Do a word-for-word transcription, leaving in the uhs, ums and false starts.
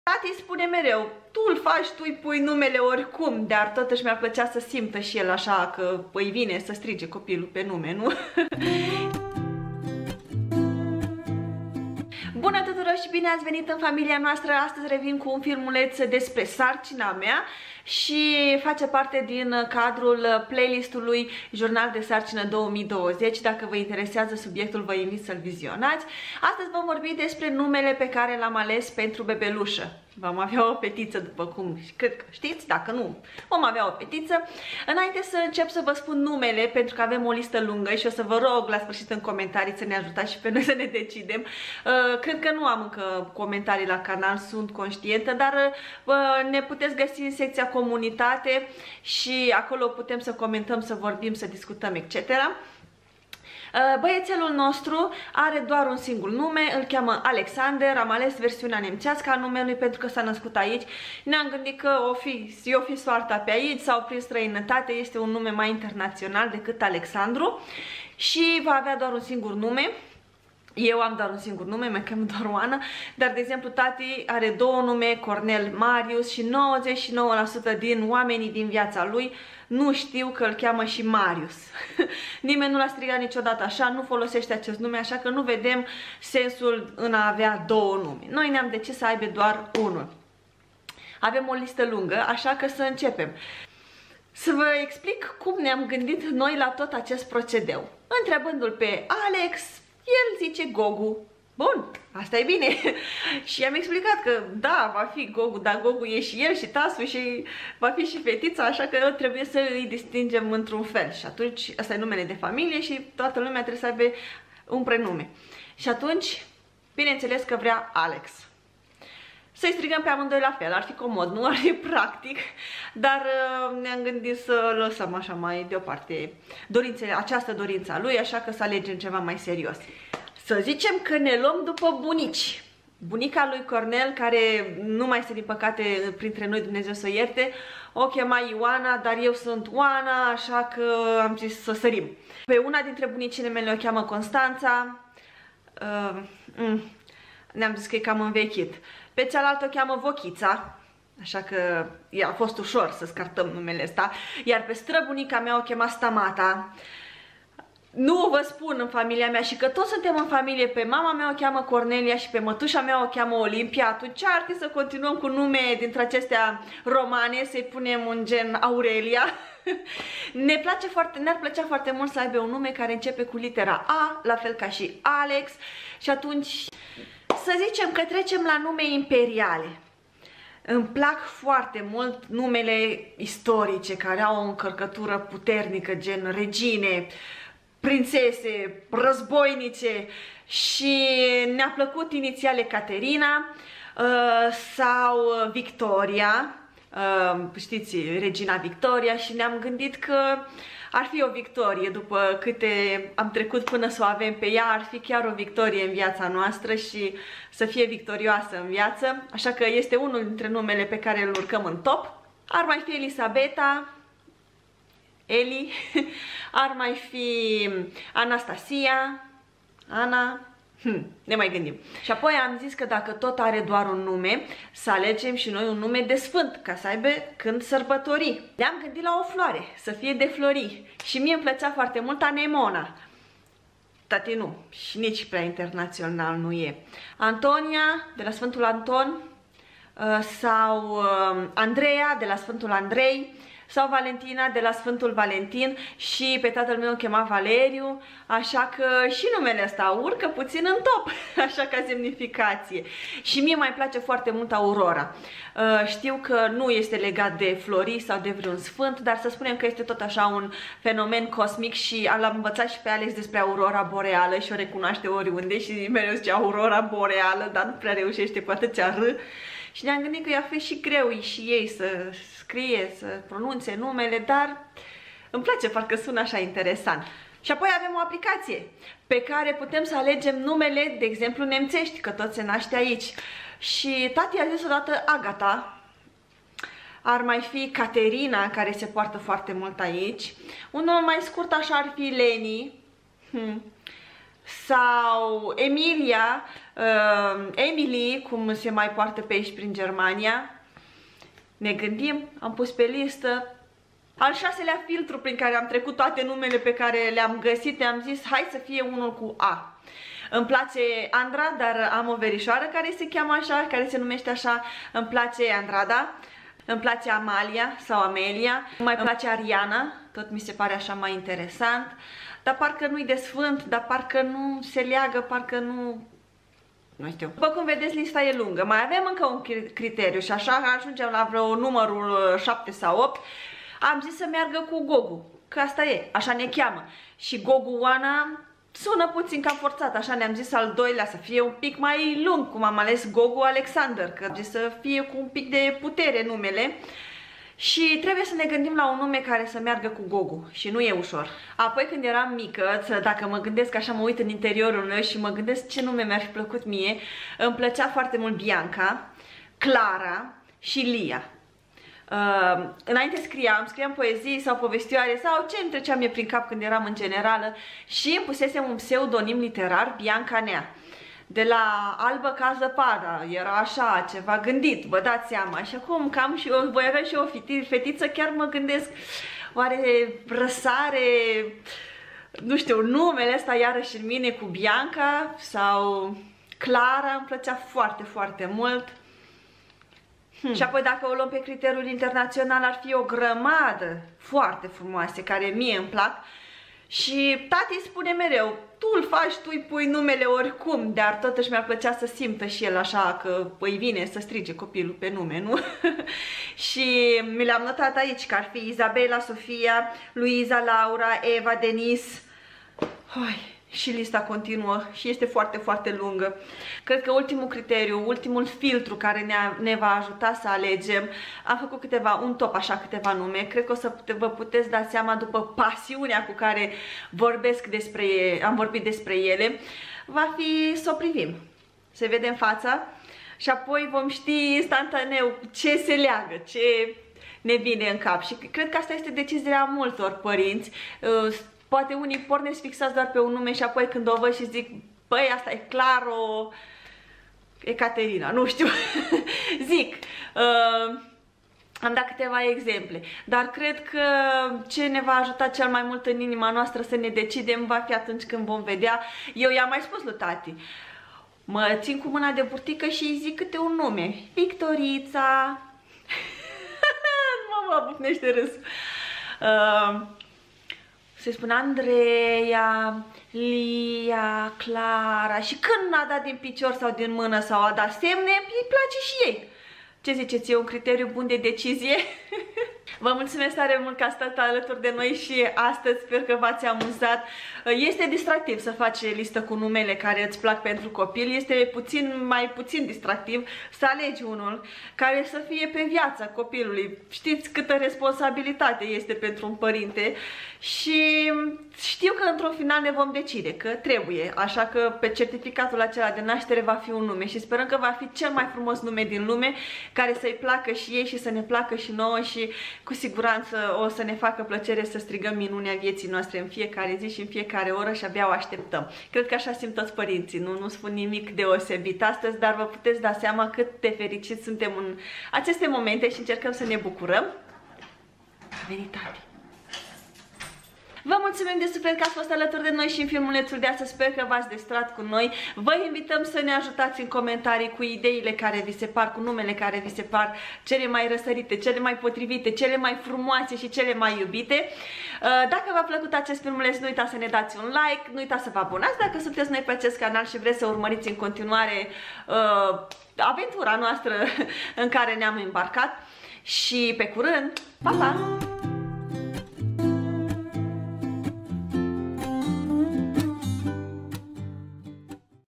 Tati spune mereu, tu îl faci, tu îi pui numele oricum, dar totuși mi-ar plăcea să simtă și el așa că îi vine să strige copilul pe nume, nu? Bună tuturor și bine ați venit în familia noastră! Astăzi revin cu un filmuleț despre sarcina mea și face parte din cadrul playlistului Jurnal de Sarcină două mii douăzeci. Dacă vă interesează subiectul, vă invit să-l vizionați. Astăzi vom vorbi despre numele pe care l-am ales pentru bebelușă. Vom avea o fetiță, după cum cred că știți, dacă nu, vom avea o fetiță. Înainte să încep să vă spun numele, pentru că avem o listă lungă și o să vă rog la sfârșit în comentarii să ne ajutați și pe noi să ne decidem. Cred că nu am încă comentarii la canal, sunt conștientă, dar ne puteți găsi în secția comunitate și acolo putem să comentăm, să vorbim, să discutăm, et cetera. Băiețelul nostru are doar un singur nume, îl cheamă Alexander. Am ales versiunea nemțească a numelui pentru că s-a născut aici. Ne-am gândit că o fi, o fi soarta pe aici sau prin străinătate, este un nume mai internațional decât Alexandru și va avea doar un singur nume. Eu am doar un singur nume, mă chem doar Oana, dar de exemplu tati are două nume, Cornel Marius, și nouăzeci și nouă la sută din oamenii din viața lui nu știu că îl cheamă și Marius. Nimeni nu l-a strigat niciodată așa, nu folosește acest nume, așa că nu vedem sensul în a avea două nume. Noi ne-am decis să aibă doar unul. Avem o listă lungă, așa că să începem. Să vă explic cum ne-am gândit noi la tot acest procedeu. Întrebându-l pe Alex, el zice Gogu. Bun, asta e bine. Și i-am explicat că da, va fi Gogu, dar Gogu e și el și Tasu și va fi și fetița, așa că trebuie să îi distingem într-un fel. Și atunci, ăsta e numele de familie și toată lumea trebuie să aibă un prenume. Și atunci, bineînțeles că vrea Alex. Să-i strigăm pe amândoi la fel, ar fi comod, nu ar fi practic, dar uh, ne-am gândit să lăsăm așa mai deoparte dorințele, această dorință a lui, așa că să alegem ceva mai serios. Să zicem că ne luăm după bunici. Bunica lui Cornel, care nu mai este din păcate printre noi, Dumnezeu să o ierte, o chema Ioana, dar eu sunt Oana, așa că am zis să sărim. Pe una dintre bunicile mele o cheamă Constanța, uh, mm, ne-am zis că e cam învechit. Pe cealaltă o cheamă Vochița, așa că a fost ușor să scartăm numele ăsta. Iar pe străbunica mea o chema Stamata. Nu vă spun în familia mea și că toți suntem în familie, pe mama mea o cheamă Cornelia și pe mătușa mea o cheamă Olimpia, atunci ar fi să continuăm cu nume dintre acestea romane, să-i punem un gen Aurelia. Ne place foarte, ne-ar plăcea foarte mult să aibă un nume care începe cu litera A, la fel ca și Alex, și atunci să zicem că trecem la nume imperiale. Îmi plac foarte mult numele istorice care au o încărcătură puternică, gen regine, prințese, războinice, și ne-a plăcut inițiale Caterina uh, sau Victoria, uh, știți, regina Victoria, și ne-am gândit că ar fi o victorie după câte am trecut până să o avem pe ea, ar fi chiar o victorie în viața noastră și să fie victorioasă în viață, așa că este unul dintre numele pe care îl urcăm în top. Ar mai fi Elisabeta, Eli, ar mai fi Anastasia, Ana, hm, ne mai gândim. Și apoi am zis că dacă tot are doar un nume, să alegem și noi un nume de sfânt, ca să aibă când sărbători. Ne-am gândit la o floare, să fie de flori. Și mie îmi plăcea foarte mult Anemona. Tati nu, și nici prea internațional nu e. Antonia, de la Sfântul Anton, sau Andreea, de la Sfântul Andrei, sau Valentina, de la Sfântul Valentin, și pe tatăl meu o chema Valeriu, așa că și numele ăsta urcă puțin în top, așa ca semnificație. Și mie mai place foarte mult Aurora. Știu că nu este legat de flori sau de vreun sfânt, dar să spunem că este tot așa un fenomen cosmic și l-am învățat și pe Alex despre Aurora Boreală și o recunoaște oriunde și mereu zice Aurora Boreală, dar nu prea reușește cu atâția R. Și ne-am gândit că i-a fost și greu și ei să scrie, să pronunțe numele, dar îmi place, parcă sună așa interesant. Și apoi avem o aplicație pe care putem să alegem numele, de exemplu, nemțești, că tot se naște aici. Și tati a zis odată Agata, ar mai fi Caterina, care se poartă foarte mult aici. Unul mai scurt așa ar fi Leni. Hmm. sau Emilia, uh, Emily, cum se mai poartă pe aici prin Germania. Ne gândim, am pus pe listă. Al șaselea filtru prin care am trecut toate numele pe care le-am găsit, am zis hai să fie unul cu A. Îmi place Andra, dar am o verișoară care se cheamă așa, care se numește așa. Îmi place Andrada, îmi place Amalia sau Amelia, mai place Ariana, tot mi se pare așa mai interesant. Dar parcă nu-i de sfânt, dar parcă nu se leagă, parcă nu... Nu știu. După cum vedeți, lista e lungă. Mai avem încă un criteriu și așa ajungem la vreo numărul șapte sau opt. Am zis să meargă cu Gogu, că asta e, așa ne cheamă. Și Gogu Oana sună puțin cam forțat, așa ne-am zis al doilea să fie un pic mai lung, cum am ales Gogu Alexander, că am zis să fie cu un pic de putere numele. Și trebuie să ne gândim la un nume care să meargă cu Gogu și nu e ușor. Apoi când eram mică, dacă mă gândesc așa, mă uit în interiorul meu și mă gândesc ce nume mi-ar fi plăcut mie, îmi plăcea foarte mult Bianca, Clara și Lia. Uh, înainte scriam, scriam poezii sau povestioare sau ce îmi trecea mie prin cap când eram în generală și îmi pusesem un pseudonim literar, Bianca Nea. De la albă ca zăpada, era așa, ceva gândit, vă dați seama. Și acum cam și eu, voi avea și o fetiță, chiar mă gândesc, oare răsare, nu știu, numele ăsta iarăși în mine cu Bianca sau Clara, îmi plăcea foarte, foarte mult. Hmm. Și apoi dacă o luăm pe criteriul internațional, ar fi o grămadă foarte frumoase, care mie îmi plac. Și tati spune mereu, tu îl faci, tu îi pui numele oricum, dar totuși mi-ar plăcea să simtă și el așa că îi vine să strige copilul pe nume, nu? Și mi le-am notat aici, că ar fi Izabela, Sofia, Luiza, Laura, Eva, Denis. Hai. Și lista continuă și este foarte, foarte lungă. Cred că ultimul criteriu, ultimul filtru care ne, ne va ajuta să alegem, am făcut câteva, un top așa, câteva nume. Cred că o să vă puteți da seama după pasiunea cu care vorbesc despre, am vorbit despre ele, va fi să o privim, să vedem fața și apoi vom ști instantaneu ce se leagă, ce ne vine în cap. Și cred că asta este decizia multor părinți. Poate unii pornesc fixați doar pe un nume și apoi când o văd și zic, băi, asta e clar o Ecaterina, nu știu, zic, uh, am dat câteva exemple, dar cred că ce ne va ajuta cel mai mult în inima noastră să ne decidem va fi atunci când vom vedea. Eu i-am mai spus lui tati, mă țin cu mâna de burtică și îi zic câte un nume, Victorița, nu mă bucnește râs. Uh, Se spune Andreea, Lia, Clara și când n-a dat din picior sau din mână sau a dat semne, îi place și ei. Ce ziceți, e un criteriu bun de decizie? Vă mulțumesc tare mult că ați stat alături de noi și astăzi, sper că v-ați amuzat. Este distractiv să faci listă cu numele care îți plac pentru copil, este puțin mai puțin distractiv să alegi unul care să fie pe viața copilului. Știți câtă responsabilitate este pentru un părinte și știu că într-un final ne vom decide că trebuie, așa că pe certificatul acela de naștere va fi un nume și sperăm că va fi cel mai frumos nume din lume, care să-i placă și ei și să ne placă și nouă și cu siguranță o să ne facă plăcere să strigăm minunea vieții noastre în fiecare zi și în fiecare oră și abia o așteptăm. Cred că așa simt toți părinții, nu, nu spun nimic deosebit astăzi, dar vă puteți da seama cât de fericiți suntem în aceste momente și încercăm să ne bucurăm. A venit tati. Vă mulțumim de suflet că ați fost alături de noi și în filmulețul de astăzi, sper că v-ați distrat cu noi. Vă invităm să ne ajutați în comentarii cu ideile care vi se par, cu numele care vi se par cele mai răsărite, cele mai potrivite, cele mai frumoase și cele mai iubite. Dacă v-a plăcut acest filmuleț, nu uitați să ne dați un like, nu uitați să vă abonați dacă sunteți noi pe acest canal și vreți să urmăriți în continuare uh, aventura noastră în care ne-am îmbarcat. Și pe curând, pa, pa!